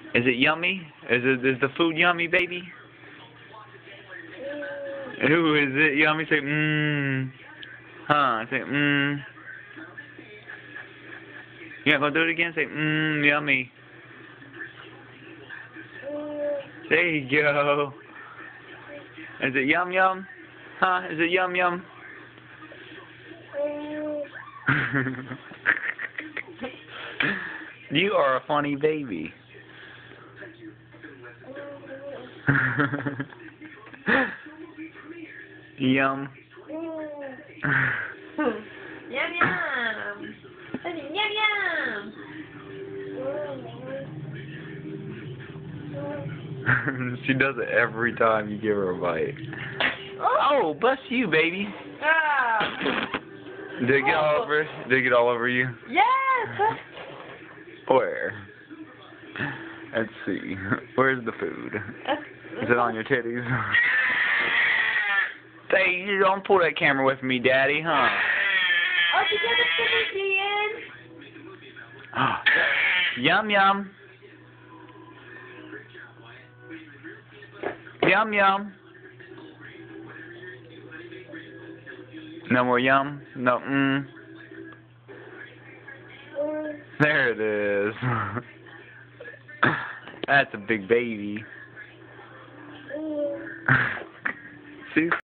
Is it yummy? Is the food yummy, baby? Ooh, is it yummy? Say mmm. Huh? Say mmm. Yeah, go do it again. Say mmm, yummy. There you go. Is it yum yum? Huh? Is it yum yum? You are a funny baby. Yum. Yum yum. Yum yum. She does it every time you give her a bite. Oh, bless you, baby. Ah. Did it get all over? Did it get all over you? Yes. Where? Let's see. Where's the food? Is it on your titties? Hey, you don't pull that camera with me, Daddy, huh? Oh, did you have a Yum yum. Yum yum. No more yum? No, mmm. There it is. That's a big baby. See?